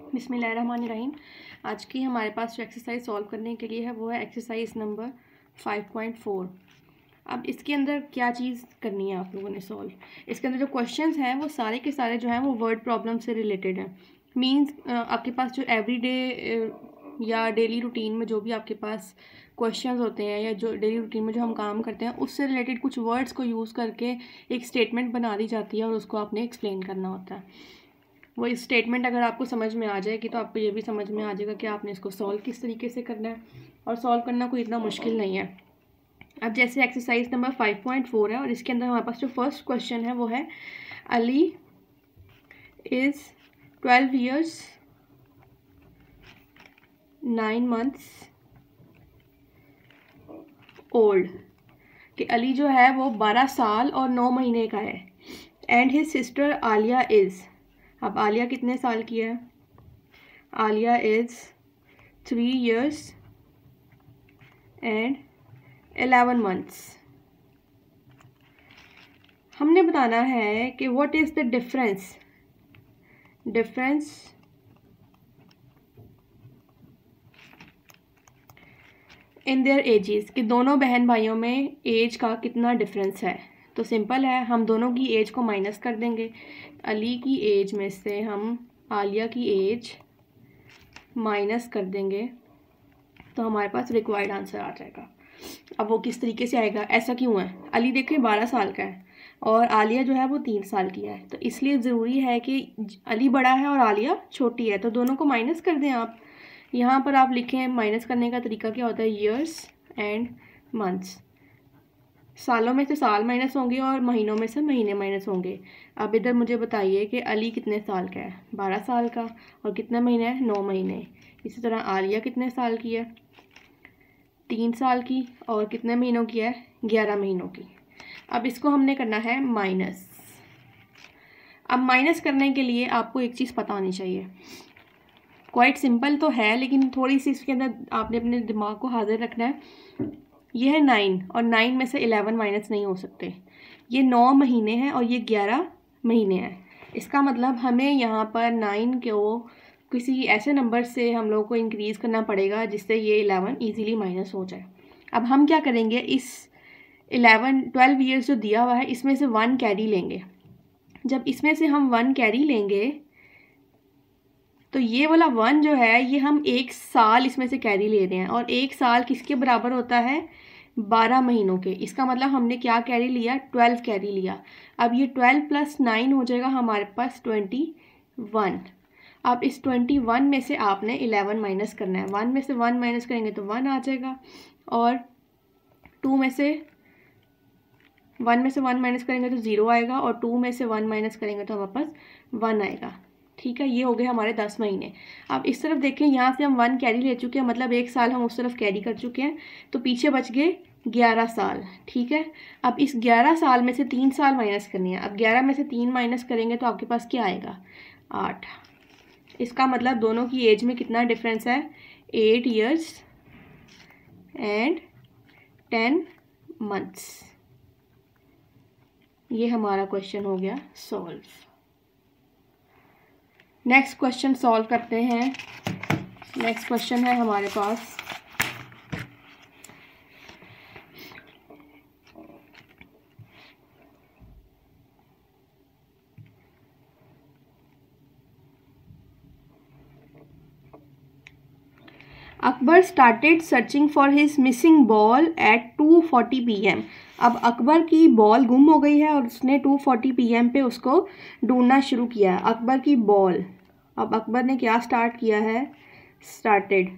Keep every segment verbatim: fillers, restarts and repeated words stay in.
बिस्मिल्लाहिर्रहमानिर्रहीम। आज की हमारे पास जो एक्सरसाइज सॉल्व करने के लिए है वो है exercise number five point four. अब इसके अंदर क्या चीज़ करनी है आप लोगों ने सॉल्व। इसके अंदर जो क्वेश्चंस हैं वो सारे के सारे जो हैं वो वर्ड प्रॉब्लम से रिलेटेड हैं। मींस आपके पास जो एवरीडे या डेली रूटीन में जो भी आपके पास क्वेश्चंस होते हैं या जो डेली रूटीन में जो हम काम करते हैं उससे रिलेटेड कुछ वर्ड्स को यूज़ करके एक स्टेटमेंट बना दी जाती है और उसको आपने एक्सप्लेन करना होता है। वो इस स्टेटमेंट अगर आपको समझ में आ जाएगी तो आपको ये भी समझ में आ जाएगा कि आपने इसको सॉल्व किस तरीके से करना है, और सॉल्व करना कोई इतना मुश्किल नहीं है। अब जैसे exercise number five point four है और इसके अंदर हमारे पास जो फर्स्ट क्वेश्चन है वो है Ali is twelve years nine months old, कि अली जो है वो बारह साल और नौ महीने का है। And his sister Aliya is, अब आलिया कितने साल की है? Aliya is three years and eleven months. हमने बताना है कि what is the difference difference in their ages, कि दोनों बहन भाइयों में एज का कितना डिफरेंस है। तो सिंपल है, हम दोनों की एज को माइनस कर देंगे। अली की एज में से हम आलिया की एज माइनस कर देंगे तो हमारे पास रिक्वायर्ड आंसर आ जाएगा। अब वो किस तरीके से आएगा, ऐसा क्यों है? अली देखिए बारह साल का है और आलिया जो है वो तीन साल की है, तो इसलिए ज़रूरी है कि अली बड़ा है और आलिया छोटी है, तो दोनों को माइनस कर दें आप। यहाँ पर आप लिखें माइनस करने का तरीका क्या होता है, ईयर्स एंड मंथ्स। सालों में से साल माइनस होंगे और महीनों में से महीने माइनस होंगे। अब इधर मुझे बताइए कि अली कितने साल का है? बारह साल का, और कितने महीने है? नौ महीने। इसी तरह आलिया कितने साल की है? तीन साल की, और कितने महीनों की है? ग्यारह महीनों की। अब इसको हमने करना है माइनस। अब माइनस करने के लिए आपको एक चीज़ पता होनी चाहिए, क्वाइट सिंपल तो है लेकिन थोड़ी सी इसके अंदर आपने अपने दिमाग को हाजिर रखना है। ये है नाइन, और नाइन में से इलेवन माइनस नहीं हो सकते। ये नौ महीने हैं और ये ग्यारह महीने हैं। इसका मतलब हमें यहाँ पर नाइन को किसी ऐसे नंबर से हम लोग को इंक्रीज़ करना पड़ेगा जिससे ये इलेवन ईजीली माइनस हो जाए। अब हम क्या करेंगे, इस इलेवन ट्वेल्व ईयर्स जो दिया हुआ है इसमें से वन कैरी लेंगे। जब इसमें से हम वन कैरी लेंगे तो ये वाला वन जो है ये हम एक साल इसमें से कैरी ले रहे हैं, और एक साल किसके बराबर होता है? बारह महीनों के। इसका मतलब हमने क्या कैरी लिया? ट्वेल्व कैरी लिया। अब ये ट्वेल्व प्लस नाइन हो जाएगा हमारे पास ट्वेंटी वन। अब इस ट्वेंटी वन में से आपने इलेवन माइनस करना है। वन में से वन माइनस करेंगे तो वन आ जाएगा, और टू में से वन में से वन माइनस करेंगे तो ज़ीरो आएगा, और टू में से वन माइनस करेंगे तो हमारे पास वन आएगा। ठीक है, ये हो गए हमारे दस महीने। अब इस तरफ देखें, यहाँ से हम वन कैरी ले चुके हैं, मतलब एक साल हम उस तरफ कैरी कर चुके हैं, तो पीछे बच गए ग्यारह साल। ठीक है, अब इस ग्यारह साल में से तीन साल माइनस करनी है। अब ग्यारह में से तीन माइनस करेंगे तो आपके पास क्या आएगा? आठ। इसका मतलब दोनों की एज में कितना डिफरेंस है? Eight years and ten months. ये हमारा क्वेश्चन हो गया सॉल्व। नेक्स्ट क्वेश्चन सॉल्व करते हैं। नेक्स्ट क्वेश्चन है हमारे पास Akbar started searching for his missing ball at two forty P M. अब अकबर की बॉल गुम हो गई है और उसने टू फोर्टी पी एम पे उसको ढूंढना शुरू किया। अकबर की बॉल, अब अकबर ने क्या स्टार्ट किया है? स्टार्टेड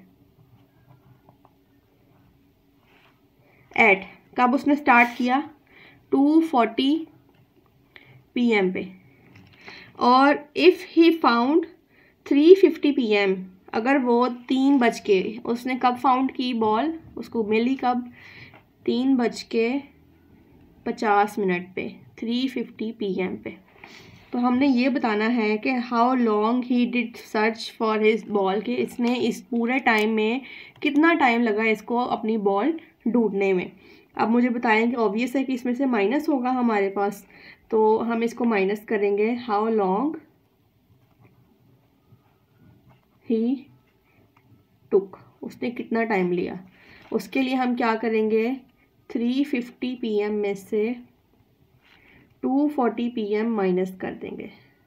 एट, कब उसने स्टार्ट किया? टू फोर्टी पी एम पे। और if he found three fifty P M, अगर वो तीन बज के, उसने कब फाउंड की बॉल? उसको मिली कब? तीन बज के पचास मिनट पे, थ्री फिफ्टी पी एम पे। तो हमने ये बताना है कि how long he did search for his ball, कि इसने इस पूरे टाइम में कितना टाइम लगा इसको अपनी बॉल ढूंढने में। अब मुझे बताएं कि ऑब्वियस है कि इसमें से माइनस होगा हमारे पास, तो हम इसको माइनस करेंगे। हाउ लॉन्ग ही टुक, उसने कितना टाइम लिया। उसके लिए हम क्या करेंगे, थ्री फिफ्टी पी एम में से two forty P M minus कर देंगे।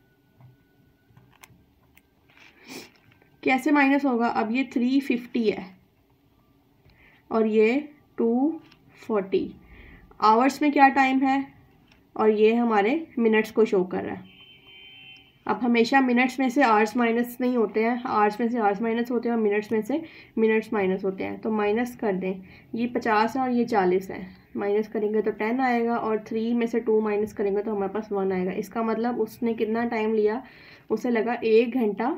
कैसे माइनस होगा, अब ये थ्री फिफ्टी है और ये टू फोर्टी, आवर्स में क्या टाइम है और ये हमारे मिनट्स को शो कर रहा है। अब हमेशा मिनट्स में से आवर्स माइनस नहीं होते हैं, आवर्स में से आवर्स माइनस होते हैं और मिनट्स में से मिनट्स माइनस होते हैं। तो माइनस कर दें, ये पचास है और ये चालीस है, माइनस करेंगे तो टेन आएगा और थ्री में से टू माइनस करेंगे तो हमारे पास वन आएगा। इसका मतलब उसने कितना टाइम लिया, उसे लगा एक घंटा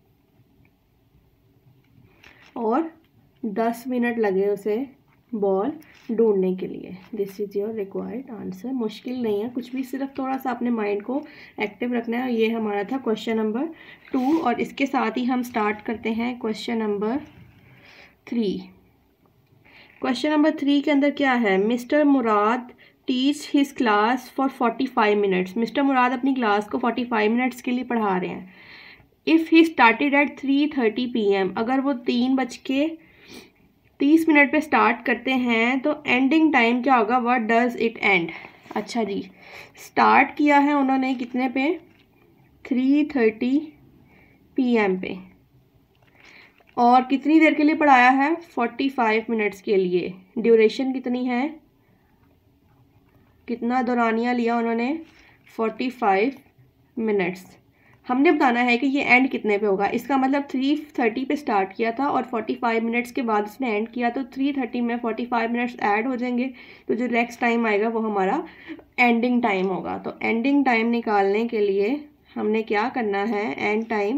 और दस मिनट लगे उसे बॉल ढूंढने के लिए। This is your required answer. मुश्किल नहीं है कुछ भी, सिर्फ थोड़ा सा अपने माइंड को एक्टिव रखना है। ये हमारा था क्वेश्चन नंबर टू और इसके साथ ही हम स्टार्ट करते हैं question number three. Question number three के अंदर क्या है, mister Murad teach his class for forty five minutes. Mister Murad अपनी क्लास को फोर्टी फाइव मिनट्स के लिए पढ़ा रहे हैं। If he started at three thirty P M, अगर वो तीन बज के तीस मिनट पे स्टार्ट करते हैं तो एंडिंग टाइम क्या होगा, व्हाट डज इट एंड। अच्छा जी, स्टार्ट किया है उन्होंने कितने पे, थ्री थर्टी पी एम पे, और कितनी देर के लिए पढ़ाया है, फोर्टी फाइव मिनट्स के लिए। ड्यूरेशन कितनी है, कितना दौरानिया लिया उन्होंने, फोर्टी फाइव मिनट्स। हमने बताना है कि ये एंड कितने पे होगा। इसका मतलब थ्री थर्टी पे स्टार्ट किया था और फोर्टी फाइव मिनट्स के बाद उसने एंड किया, तो थ्री थर्टी में फोर्टी फाइव मिनट्स ऐड हो जाएंगे, तो जो नेक्स्ट टाइम आएगा वो हमारा एंडिंग टाइम होगा। तो एंडिंग टाइम निकालने के लिए हमने क्या करना है, एंड टाइम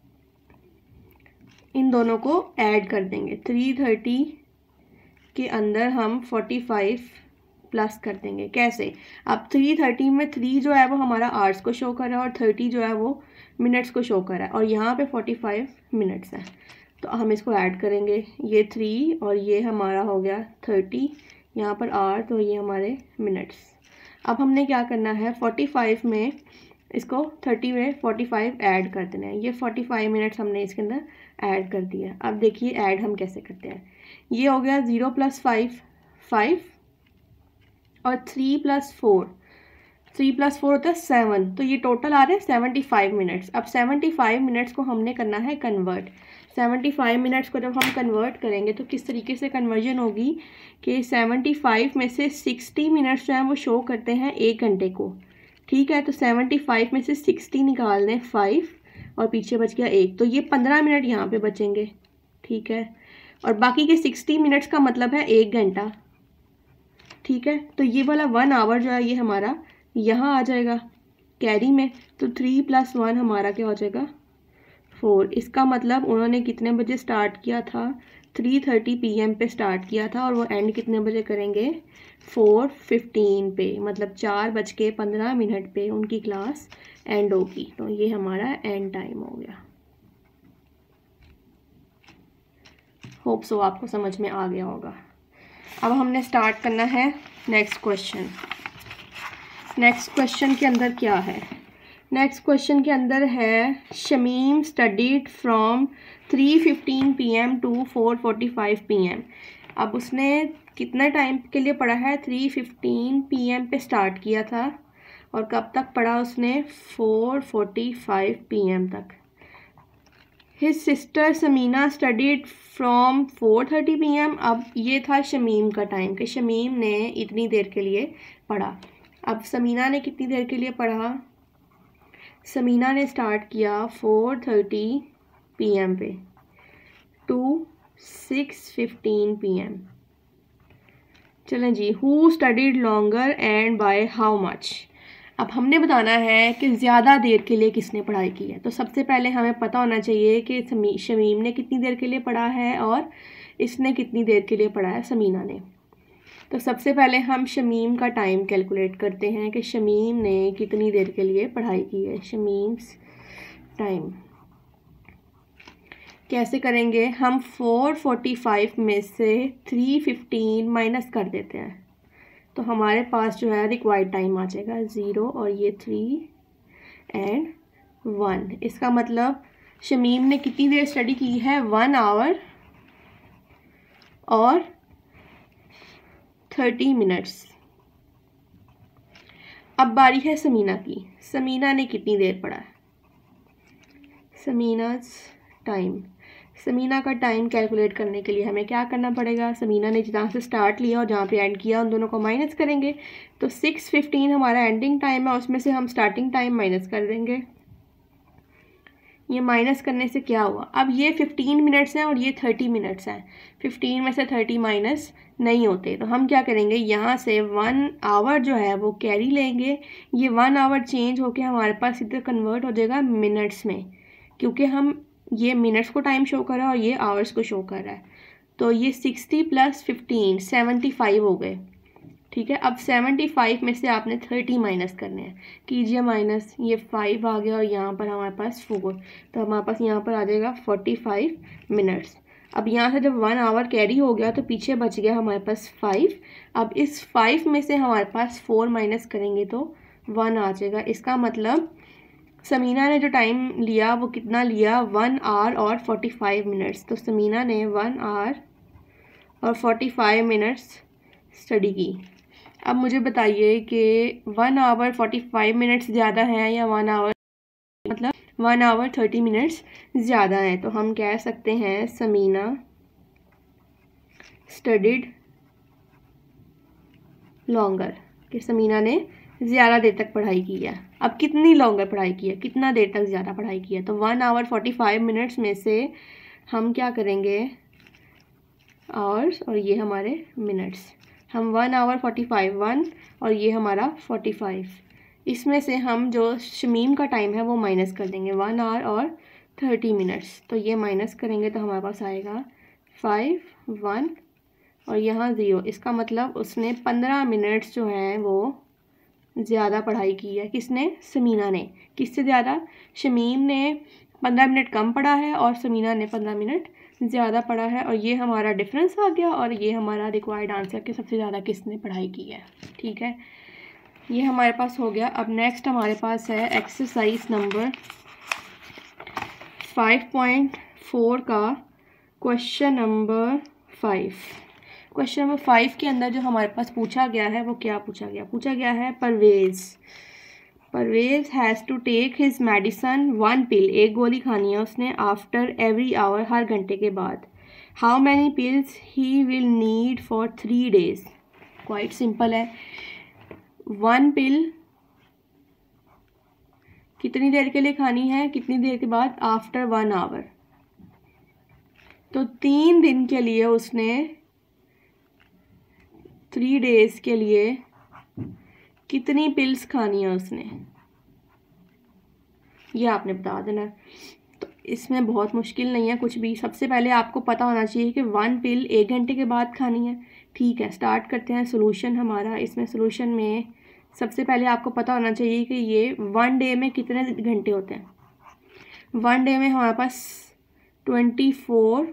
इन दोनों को ऐड कर देंगे। थ्री थर्टी के अंदर हम फोर्टी फाइव प्लस कर देंगे। कैसे, अब थ्री थर्टी में थ्री जो है वो हमारा आवर्स को शो कर रहा है और थर्टी जो है वो मिनट्स को शो कर रहा है, और यहाँ पे फोर्टी फाइव मिनट्स है, तो हम इसको ऐड करेंगे। ये थ्री और ये हमारा हो गया थर्टी, यहाँ पर आवर तो ये हमारे मिनट्स। अब हमने क्या करना है, फोर्टी फाइव में इसको थर्टी में फोर्टी फाइव ऐड कर देना है। ये फोर्टी फाइव मिनट्स हमने इसके अंदर ऐड कर दिया। अब देखिए ऐड हम कैसे करते हैं। ये हो गया ज़ीरो प्लस फाइव फाइव और three plus four, three plus four होता है सेवन, तो ये टोटल आ रहे हैं सेवेंटी फाइव मिनट्स। अब सेवेंटी फाइव मिनट्स को हमने करना है कन्वर्ट। सेवेंटी फाइव मिनट्स को जब हम कन्वर्ट करेंगे तो किस तरीके से कन्वर्जन होगी कि सेवेंटी फाइव में से सिक्सटी मिनट्स जो हैं वो शो करते हैं एक घंटे को, ठीक है। तो सेवेंटी फाइव में से सिक्सटी निकाल दें, फाइव और पीछे बच गया एक, तो ये पंद्रह मिनट यहाँ पे बचेंगे, ठीक है। और बाकी के सिक्सटी मिनट्स का मतलब है एक घंटा, ठीक है। तो ये वाला वन आवर जो है ये हमारा यहाँ आ जाएगा कैरी में, तो थ्री प्लस वन हमारा क्या हो जाएगा, फोर। इसका मतलब उन्होंने कितने बजे स्टार्ट किया था, थ्री थर्टी पी एम पे स्टार्ट किया था और वो एंड कितने बजे करेंगे, फोर फिफ्टीन पे, मतलब चार बज के पंद्रह मिनट पे उनकी क्लास एंड होगी। तो ये हमारा एंड टाइम हो गया। होप सो आपको समझ में आ गया होगा। अब हमने स्टार्ट करना है नेक्स्ट क्वेश्चन। नेक्स्ट क्वेश्चन के अंदर क्या है, नेक्स्ट क्वेश्चन के अंदर है Shamim studied from three fifteen P M to four forty five P M. अब उसने कितना टाइम के लिए पढ़ा है, थ्री फिफ्टीन पी एम पे स्टार्ट किया था और कब तक पढ़ा उसने, four forty five P M तक। His sister Samina studied from four thirty P M. अब ये था शमीम का टाइम कि शमीम ने इतनी देर के लिए पढ़ा। अब समीना ने कितनी देर के लिए पढ़ा, समीना ने स्टार्ट किया फोर थर्टी पी एम पे to six fifteen P M. चलें जी, who studied longer and by how much. अब हमने बताना है कि ज़्यादा देर के लिए किसने पढ़ाई की है। तो सबसे पहले हमें पता होना चाहिए कि शमीम ने कितनी देर के लिए पढ़ा है और इसने कितनी देर के लिए पढ़ा है, समीना ने। तो सबसे पहले हम शमीम का टाइम कैलकुलेट करते हैं कि शमीम ने कितनी देर के लिए पढ़ाई की है। शमीम्स टाइम कैसे करेंगे, हम फोर फोर्टी फाइव में से थ्री फिफ्टीन माइनस कर देते हैं, तो हमारे पास जो है रिक्वायर्ड टाइम आ जाएगा ज़ीरो और ये थ्री एंड वन। इसका मतलब शमीम ने कितनी देर स्टडी की है? वन आवर और थर्टी मिनट्स। अब बारी है समीना की। समीना ने कितनी देर पढ़ा? समीना's टाइम। समीना का टाइम कैलकुलेट करने के लिए हमें क्या करना पड़ेगा? समीना ने जहाँ से स्टार्ट लिया और जहाँ पे एंड किया उन दोनों को माइनस करेंगे। तो सिक्स फिफ्टीन हमारा एंडिंग टाइम है, उसमें से हम स्टार्टिंग टाइम माइनस कर देंगे। ये माइनस करने से क्या हुआ? अब ये फिफ्टीन मिनट्स हैं और ये थर्टी मिनट्स हैं। फिफ्टीन में से थर्टी माइनस नहीं होते, तो हम क्या करेंगे? यहाँ से वन आवर जो है वो कैरी लेंगे। ये वन आवर चेंज होके हमारे पास इधर कन्वर्ट हो जाएगा मिनट्स में, क्योंकि हम ये मिनट्स को टाइम शो कर रहा है और ये आवर्स को शो कर रहा है। तो ये sixty plus fifteen seventy five हो गए। ठीक है, अब सेवेंटी फाइव में से आपने थर्टी माइनस करने हैं। कीजिए माइनस, ये फाइव आ गया और यहाँ पर हमारे पास फोर, तो हमारे पास यहाँ पर आ जाएगा फोर्टी फाइव मिनट्स। अब यहाँ से जब वन आवर कैरी हो गया तो पीछे बच गया हमारे पास फाइव। अब इस फाइव में से हमारे पास फोर माइनस करेंगे तो वन आ जाएगा। इसका मतलब समीना ने जो टाइम लिया वो कितना लिया? वन आवर और फोर्टी फाइव मिनट्स। तो समीना ने वन आवर और फोर्टी फाइव मिनट्स स्टडी की। अब मुझे बताइए कि one hour forty five minutes ज़्यादा है या वन आवर मतलब वन आवर थर्टी मिनट्स ज़्यादा है? तो हम कह सकते हैं समीना स्टडीड लॉन्गर, कि समीना ने ज़्यादा देर तक पढ़ाई की है। अब कितनी लॉन्गर पढ़ाई की है? कितना देर तक ज़्यादा पढ़ाई की है? तो one hour forty five minutes में से हम क्या करेंगे? आवर्स और ये हमारे मिनट्स। हम one hour forty five one और ये हमारा फोर्टी फाइव, इसमें से हम जो शमीम का टाइम है वो माइनस कर देंगे, वन आवर और थर्टी मिनट्स। तो ये माइनस करेंगे तो हमारे पास आएगा फाइव वन और यहाँ ज़ीरो। इसका मतलब उसने पंद्रह मिनट्स जो हैं वो ज़्यादा पढ़ाई की है। किसने? समीना ने। किससे ज़्यादा? शमीम ने पंद्रह मिनट कम पढ़ा है और समीना ने पंद्रह मिनट ज़्यादा पढ़ा है, और ये हमारा डिफरेंस आ गया और ये हमारा रिक्वायर्ड आंसर कि सबसे ज़्यादा किसने पढ़ाई की है। ठीक है, ये हमारे पास हो गया। अब नेक्स्ट हमारे पास है exercise number five point four का question number five. Question number five के अंदर जो हमारे पास पूछा गया है वो क्या पूछा गया? पूछा गया है Parvez Parvez has to take his medicine one pill, एक गोली खानी है उसने, आफ्टर एवरी आवर, हर घंटे के बाद। How many pills he will need for three days? Quite simple है। वन पिल कितनी देर के लिए खानी है? कितनी देर के बाद? After one hour. तो तीन दिन के लिए उसने, थ्री डेज के लिए कितनी पिल्स खानी है उसने, ये आपने बता देना। तो इसमें बहुत मुश्किल नहीं है कुछ भी। सबसे पहले आपको पता होना चाहिए कि वन पिल एक घंटे के बाद खानी है। ठीक है, स्टार्ट करते हैं सोल्यूशन हमारा। इसमें सोल्यूशन में सबसे पहले आपको पता होना चाहिए कि ये वन डे में कितने घंटे होते हैं। वन डे में हमारे पास ट्वेंटी फोर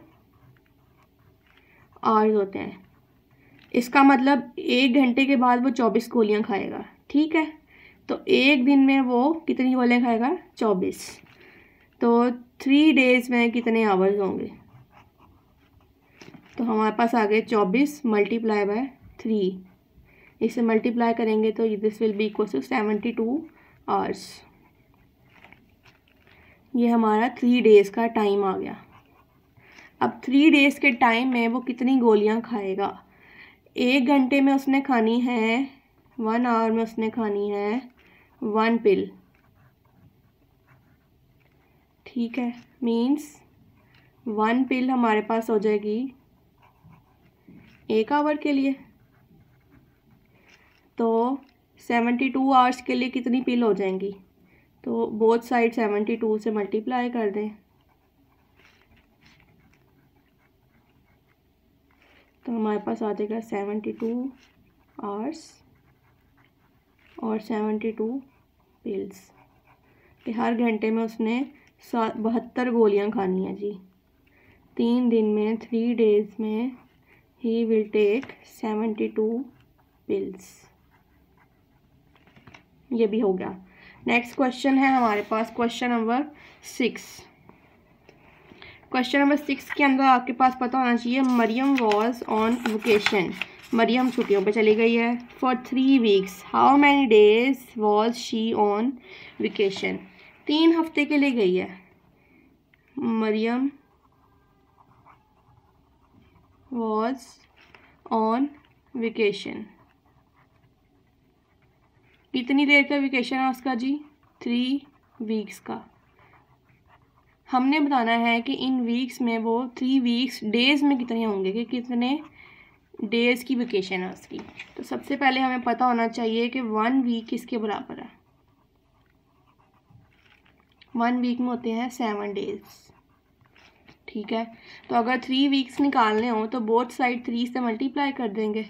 आवर्स होते हैं। इसका मतलब एक घंटे के बाद वो चौबीस गोलियां खाएगा। ठीक है, तो एक दिन में वो कितनी गोलियां खाएगा? चौबीस। तो थ्री डेज में कितने आवर्स होंगे? तो हमारे पास आ गए चौबीस मल्टीप्लाई बाय थ्री। इसे मल्टीप्लाई करेंगे तो this will be equal to seventy two hours. ये हमारा थ्री डेज़ का टाइम आ गया। अब थ्री डेज़ के टाइम में वो कितनी गोलियां खाएगा? एक घंटे में उसने खानी है, वन आवर में उसने खानी है वन पिल। ठीक है, मीन्स वन पिल हमारे पास हो जाएगी एक आवर के लिए। तो सेवेंटी टू आवर्स के लिए कितनी पिल हो जाएंगी? तो बोथ साइड सेवेंटी टू से मल्टीप्लाई कर दें तो हमारे पास आ जाएगा सेवेंटी टू आवर्स और सेवेंटी टू पिल्स, कि हर घंटे में उसने सात बहत्तर गोलियां खानी है जी। तीन दिन में, थ्री डेज में ही will take seventy two pills. ये भी हो गया। नेक्स्ट क्वेश्चन है हमारे पास question number six. Question number six के अंदर आपके पास पता होना चाहिए Mariam was on vacation, Mariam छुट्टियों पे चली गई है। For three weeks how many days was she on vacation, तीन हफ्ते के लिए गई है। मरियम वॉज ऑन वेकेशन, कितनी देर का वेकेशन है उसका जी, थ्री वीक्स का। हमने बताना है कि इन वीक्स में वो थ्री वीक्स डेज में कितने होंगे, कि कितने डेज की वेकेशन है उसकी। तो सबसे पहले हमें पता होना चाहिए कि वन वीक किसके बराबर है। वन वीक में होते हैं सेवन डेज, ठीक है। तो अगर थ्री वीक्स निकालने हो तो बोथ साइड थ्री से मल्टीप्लाई कर देंगे,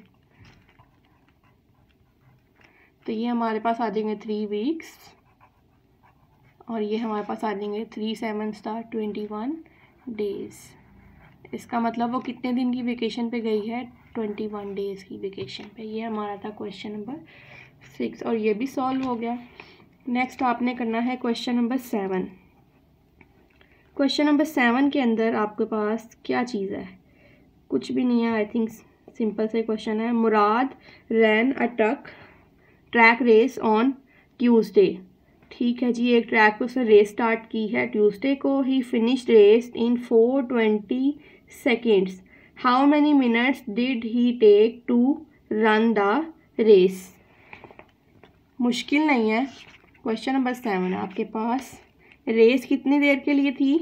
तो ये हमारे पास आ जाएंगे थ्री वीक्स और ये हमारे पास आ जाएंगे three seven star twenty one days. इसका मतलब वो कितने दिन की वेकेशन पे गई है, ट्वेंटी वन डेज़ की वेकेशन पे। ये हमारा था क्वेश्चन नंबर सिक्स और ये भी सॉल्व हो गया। नेक्स्ट आपने करना है question number seven. Question number seven के अंदर आपके पास क्या चीज़ है, कुछ भी नहीं है। आई थिंक सिंपल से क्वेश्चन है। Murad ran a truck track race on Tuesday, ठीक है जी। एक ट्रैक पे उसने रेस स्टार्ट की है ट्यूसडे को। He finished race in four twenty seconds, how many minutes did he take to run the race. मुश्किल नहीं है, क्वेश्चन नंबर सेवन है आपके पास। रेस कितनी देर के लिए थी,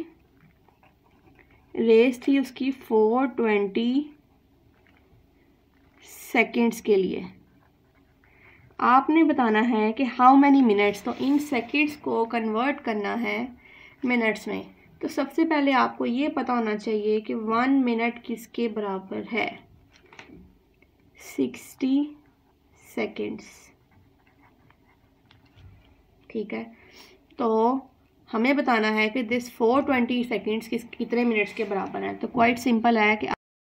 रेस थी उसकी फोर ट्वेंटी सेकेंड्स के लिए। आपने बताना है कि हाउ मैनी मिनट्स, तो इन सेकेंड्स को कन्वर्ट करना है मिनट्स में। तो सबसे पहले आपको ये पता होना चाहिए कि वन मिनट किसके बराबर है, सिक्सटी सेकेंड्स, ठीक है। तो हमें बताना है कि दिस फोर ट्वेंटी सेकेंड्स किस कितने मिनट्स के बराबर है। तो क्वाइट सिंपल है कि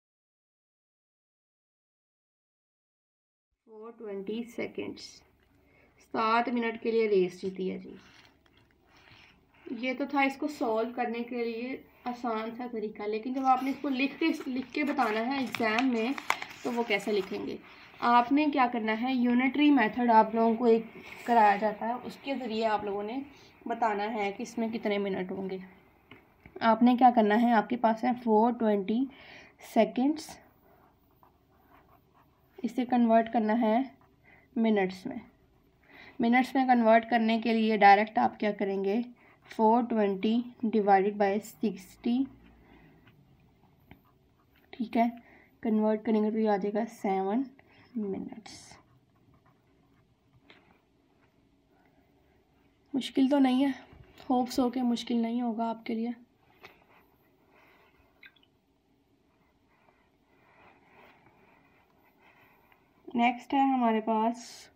फोर ट्वेंटी सेकेंड्स, सात मिनट के लिए रेस जीती है जी। ये तो था इसको सॉल्व करने के लिए आसान सा तरीका, लेकिन जब आपने इसको लिख के लिख के बताना है एग्ज़ाम में तो वो कैसे लिखेंगे। आपने क्या करना है, यूनिटरी मेथड आप लोगों को एक कराया जाता है, उसके ज़रिए आप लोगों ने बताना है कि इसमें कितने मिनट होंगे। आपने क्या करना है, आपके पास है फोर ट्वेंटी सेकेंड्स, इसे कन्वर्ट करना है मिनट्स में। मिनट्स में कन्वर्ट करने के लिए डायरेक्ट आप क्या करेंगे, four twenty divided by sixty, ठीक है। कन्वर्ट करेंगे तो ये आ जाएगा सेवन मिनट्स। मुश्किल तो नहीं है, होप्स हो के मुश्किल नहीं होगा आपके लिए। नेक्स्ट है हमारे पास